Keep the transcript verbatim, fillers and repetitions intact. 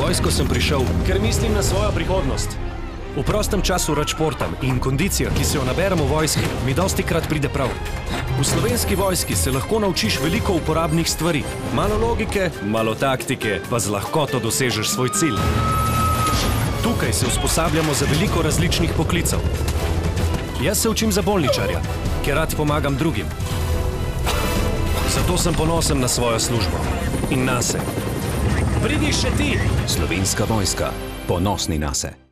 vojsko sem prišel, ker mislim na svojo prihodnost. V prostem času rad športam in kondicija, ki se jo naberem v vojski, mi dosti krat pride prav. V Slovenski vojski se lahko naučiš veliko uporabnih stvari. Malo logike, malo taktike, pa z lahkoto dosežeš svoj cilj. Tukaj se usposabljamo za veliko različnih poklicev. Jaz se učim za bolničarja, ker rad pomagam drugim. Zato sem ponosen na svojo službo in nase. Pridi še ti! Slovenska vojska. Ponosni nase.